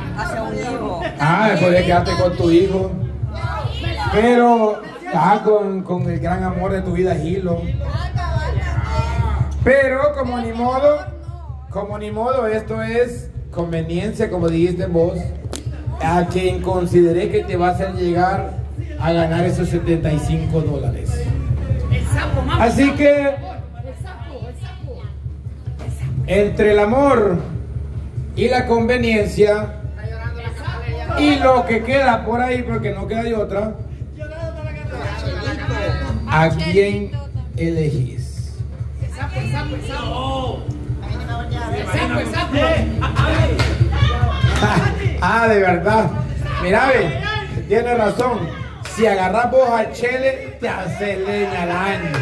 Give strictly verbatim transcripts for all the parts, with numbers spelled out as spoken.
hacia un hijo. Ah, después de quedarte con tu hijo. Pero, ah, con, con el gran amor de tu vida, Gilo. Pero, como ni modo, como ni modo, esto es conveniencia, como dijiste vos, a quien consideré que te va a hacer llegar a ganar esos setenta y cinco dólares. Así que, entre el amor y la conveniencia y lo que queda por ahí, porque no queda de otra, ¿a quién elegís? Ah, de verdad. Mira, ve, tienes razón. Si agarras vos al Chele, te hace leña al año.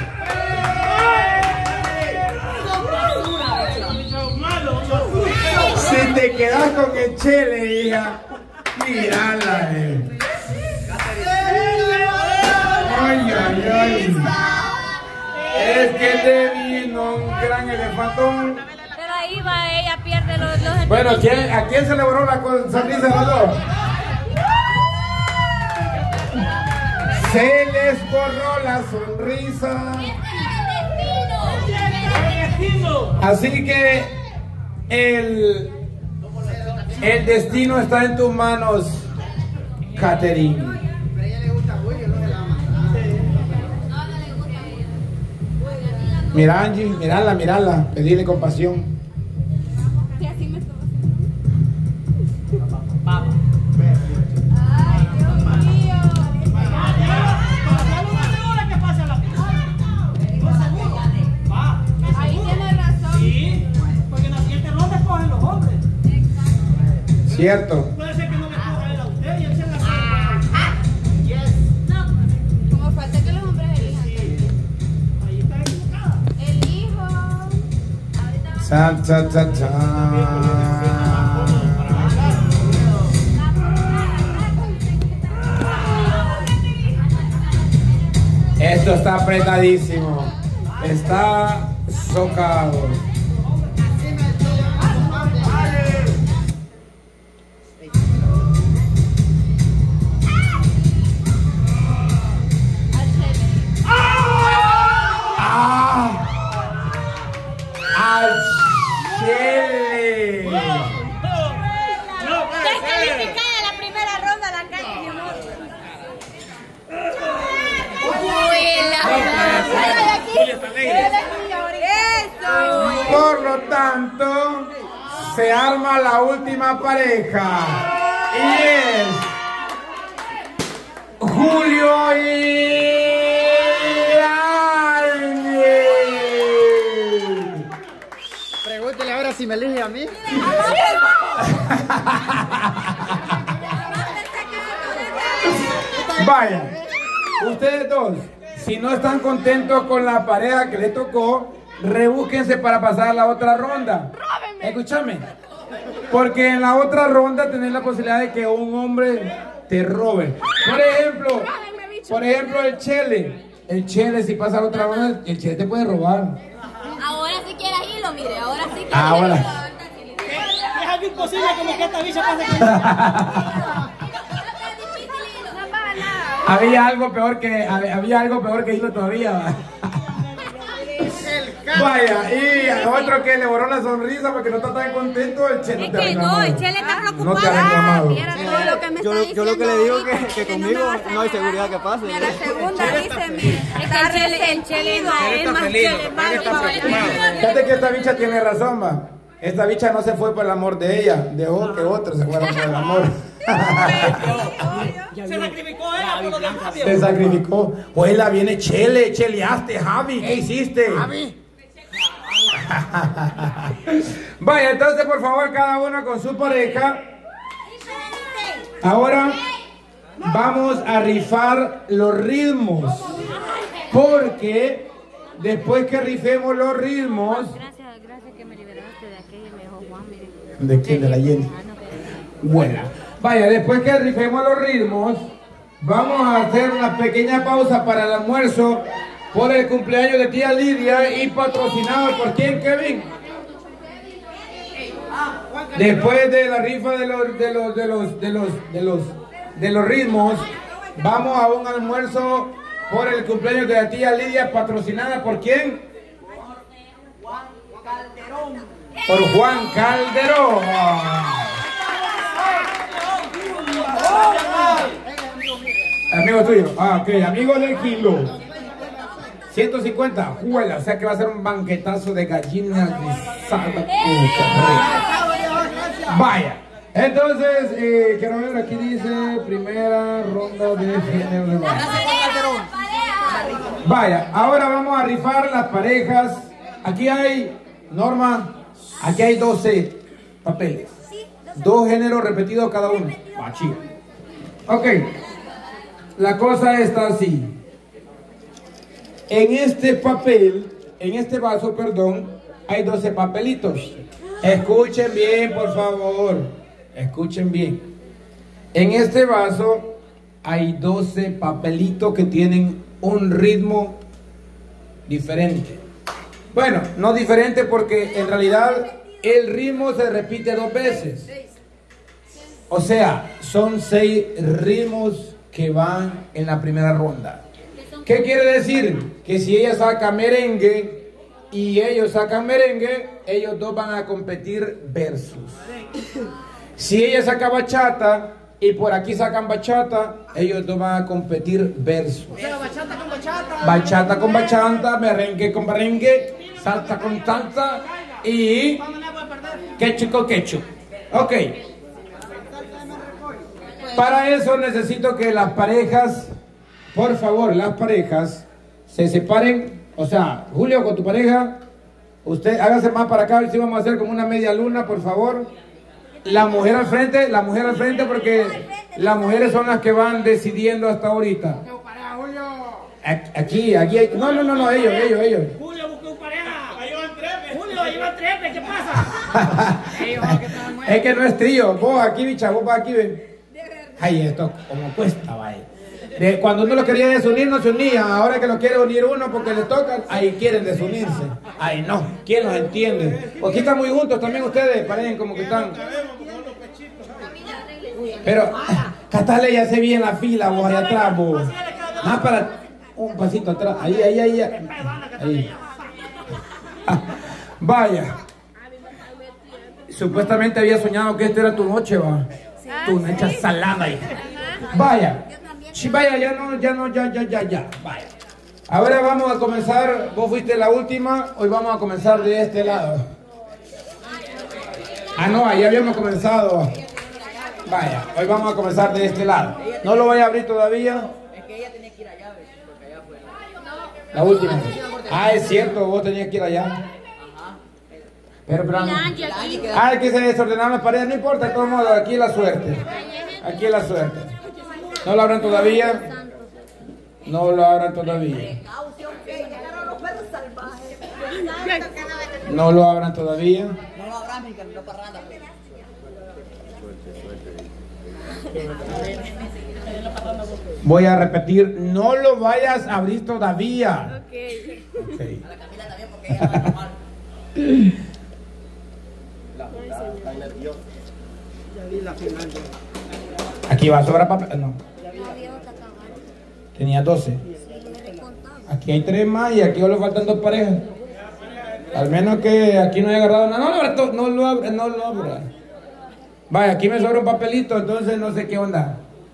Si te quedas con el Chele, hija, mírala, eh. Ay, ay, ay. Es que te vino un gran elefantón. Pero ahí va, ella pierde los... los Bueno, ¿quién, ¿a quién se le borró la sonrisa de los dos? Se les borró la sonrisa. Así que el, el destino está en tus manos, Catherine. Mira, Angie, mirala, mirala, pedirle compasión. Cierto. Puede ser que no me coja él a usted y él se la coja. Yes. No, como falta que los hombres elijan. Ahí está equivocada. El hijo. Ahorita. Cha, cha, cha, cha. Esto está apretadísimo. Está socado. Descalificada la primera ronda, la calle, mi amor. Eso. Por lo tanto, se arma la última pareja. Y es Julio y Pregúntele ahora si me elige a mí. Vaya, ustedes dos, si no están contentos con la pareja que le tocó, rebúsquense para pasar a la otra ronda. Escúchame, porque en la otra ronda tenés la posibilidad de que un hombre te robe. Por ejemplo, por ejemplo el Chele. El Chele, si pasa a la otra ronda, el Chele te puede robar. Ahora sí quieres hilo, mire. Ahora sí quieres Ahora. Es algo imposible como que esta bicha pase. Había algo peor que había algo peor que hilo todavía. Vaya, y a otro que le borró la sonrisa porque no está tan contento, el Chele Es no te ha que no, reclamado. el Chele está preocupado. No te ha reclamado. Viera todo lo que me Yo, está yo lo que le diciendo digo ahorita, que, que que no conmigo me va a hacer no hay nada. seguridad que pase. Mira, la segunda dice, mire. Es que el Chele, el Chele es más, es más Chele, malo para bailar. Fíjate que esta bicha tiene razón, va. Esta bicha no se fue por el amor de ella, dejó que otros se fueran por el amor. Se sacrificó ella por los demás. Se sacrificó. Oela, viene Chele, cheleaste, Javi, ¿qué hiciste? Javi. Vaya, entonces por favor cada uno con su pareja. Ahora vamos a rifar los ritmos. Porque después que rifemos los ritmos. Gracias, gracias que me liberaste de aquella, me dejó Juan, mire. ¿De quién? De la Jenny. Bueno, vaya, después que rifemos los ritmos, vamos a hacer una pequeña pausa para el almuerzo por el cumpleaños de tía Lidia y patrocinado por quién, Kevin. Después de la rifa de los de los de los de los de los de los ritmos, vamos a un almuerzo por el cumpleaños de la tía Lidia, patrocinada ¿por quién? Por Juan Calderón. Amigo tuyo. Ah, ok, amigo del kilo. ciento cincuenta. Juela, o sea que va a ser un banquetazo de gallinas guisadas. Vaya. Entonces, eh, quiero ver, aquí dice primera ronda de género de baile. Vaya, ahora vamos a rifar las parejas. Aquí hay, Norma, aquí hay doce papeles. Dos géneros repetidos cada uno. Ah, chido. Ok. La cosa está así. En este papel, en este vaso, perdón, hay doce papelitos. Escuchen bien, por favor. Escuchen bien. En este vaso hay doce papelitos que tienen un ritmo diferente. Bueno, no diferente porque en realidad el ritmo se repite dos veces. O sea, son seis ritmos que van en la primera ronda. ¿Qué quiere decir? Que si ella saca merengue y ellos sacan merengue, ellos dos van a competir versus. Si ella saca bachata y por aquí sacan bachata, ellos dos van a competir versus. O sea, bachata con bachata. Bachata con bachata, merengue con merengue, salsa con salsa y ketchup con ketchup. Ok. Para eso necesito que las parejas, por favor, las parejas se separen. O sea, Julio, con tu pareja, usted hágase más para acá, a ver si vamos a hacer como una media luna, por favor. La mujer al frente, la mujer al frente, porque las mujeres son las que van decidiendo hasta ahorita. Aquí, aquí, hay, no, no, no, no, ellos, ellos, ellos. Julio buscó pareja. Ahí van trepe. Julio, ahí van trepe, ¿qué pasa? Es que no es trío, vos aquí, bicha, vos para aquí, ven. Ay, esto como cuesta, vaya. De cuando uno lo quería desunir, no se unía. Ahora que lo quiere unir uno porque le tocan, ahí quieren desunirse. Ay, no, ¿quién los entiende? Porque aquí están muy juntos también ustedes, parecen como que están. Pero, Catale ya se vi en la fila, vos, allá atrás, vos. Más para un pasito atrás. Ahí, ahí, ahí. Ahí. Ah, vaya. Supuestamente había soñado que esta era tu noche, va. Tu noche salada ahí. Vaya. Sí, vaya, ya no, ya no, ya, ya, ya, ya. Vaya. Ahora vamos a comenzar. Vos fuiste la última. Hoy vamos a comenzar de este lado. Ah, no, ahí habíamos comenzado. Vaya, hoy vamos a comenzar de este lado. No lo voy a abrir todavía. Es que ella tenía que ir allá, porque allá fue la última. Ah, es cierto, vos tenías que ir allá. Pero, pero, ah, es que se desordenaron las paredes, no importa, de todos modos, aquí es la suerte. Aquí es la suerte. No lo abran todavía. No lo abran todavía. No lo abran todavía. No lo abran, mi camino parranda. Voy a repetir, no lo vayas a abrir todavía. Ok. Okay. A la Camila también, porque ella va a tomar. Aquí va a sobrar papel. No. Tenía doce. Aquí hay tres más y aquí solo faltan dos parejas. Al menos que aquí no haya agarrado nada. No, no, no lo abra, no lo abra. Vaya, aquí me sobra un papelito, entonces no sé qué onda.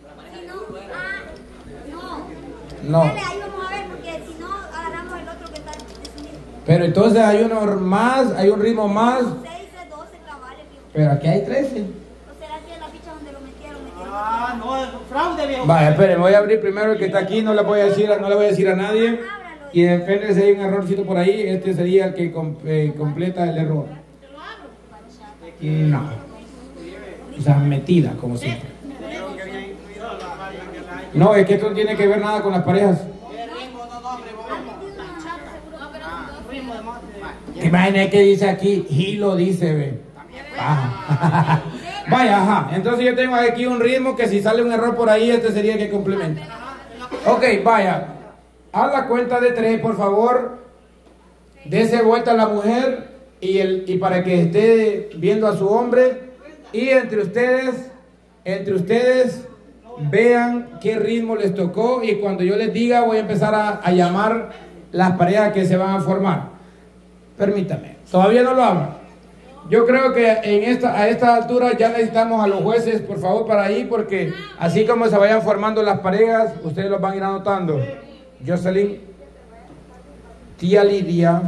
No. Ahí vamos a ver, porque si no agarramos el otro que está desunido. Pero entonces hay uno más, hay un ritmo más. seis, doce clavales, viejo. Pero aquí hay trece. ¿O será que en la ficha donde lo metieron, metieron? Ah, no, es fraude, viejo. Vaya, esperen, voy a abrir primero el que está aquí, no le voy a decir, no le voy a decir a nadie. Y depende si hay un errorcito por ahí, este sería el que com eh, completa el error. No. O sea, metida, como siempre. No, es que esto no tiene que ver nada con las parejas. Imagínate que dice aquí, Hilo dice, ve. Ajá. Vaya, ajá. Entonces yo tengo aquí un ritmo que si sale un error por ahí, este sería el que complementa. Ok, vaya. A la cuenta de tres, por favor. Dese vuelta a la mujer y, el, y para que esté viendo a su hombre y entre ustedes, entre ustedes vean qué ritmo les tocó y cuando yo les diga voy a empezar a, a llamar las parejas que se van a formar. Permítame, todavía no lo hago. Yo creo que en esta, a esta altura ya necesitamos a los jueces, por favor, para ahí, porque así como se vayan formando las parejas, ustedes los van a ir anotando. Jocelyn, tía Lidia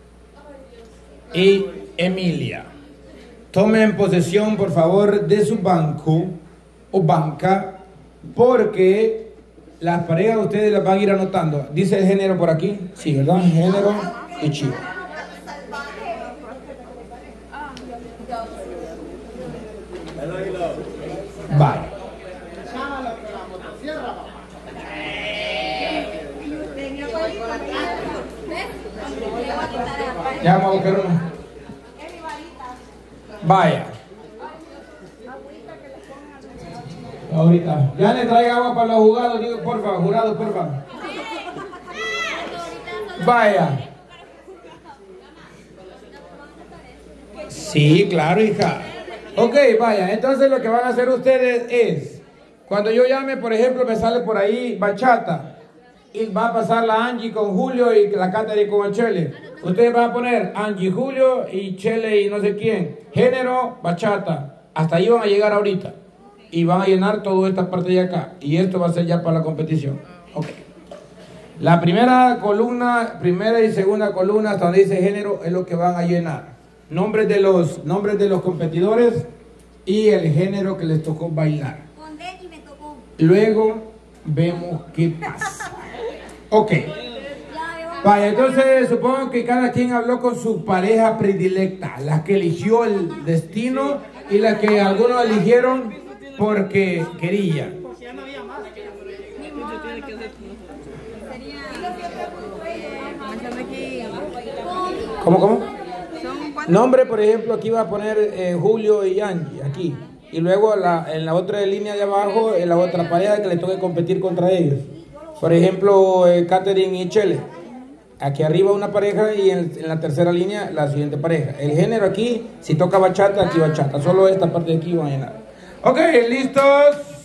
y Emilia. Tomen posesión, por favor, de su banco o banca, porque las parejas ustedes las van a ir anotando. ¿Dice el género por aquí? Sí, ¿verdad? Género y chivo. Vale. Ya vamos a buscar uno. Vaya. Ahorita. Ya le traiga agua para los jugados, digo, porfa, jurado, porfa. Vaya. Sí, claro, hija. Ok, vaya, entonces lo que van a hacer ustedes es, cuando yo llame, por ejemplo, me sale por ahí bachata, y va a pasar la Angie con Julio y la Catherine con el Chele. Ustedes van a poner Angie, Julio y Chele y no sé quién. Género, bachata. Hasta ahí van a llegar ahorita. Y van a llenar toda esta parte de acá. Y esto va a ser ya para la competición. Ok. La primera columna, primera y segunda columna, hasta donde dice género, es lo que van a llenar. Nombres de los nombres de los competidores y el género que les tocó bailar. Luego vemos qué pasa. Ok. Vaya, entonces supongo que cada quien habló con su pareja predilecta, la que eligió el destino y la que algunos eligieron porque quería. ¿Cómo, cómo? Nombre, por ejemplo, aquí va a poner eh, Julio y Angie, aquí. Y luego la, en la otra línea de abajo, en la otra pareja que le toque competir contra ellos. Por ejemplo, eh, Catherine y Chele. Aquí arriba una pareja y en, en la tercera línea la siguiente pareja. El género aquí, si toca bachata, aquí bachata. Solo esta parte de aquí va a llenar. Ok, listos.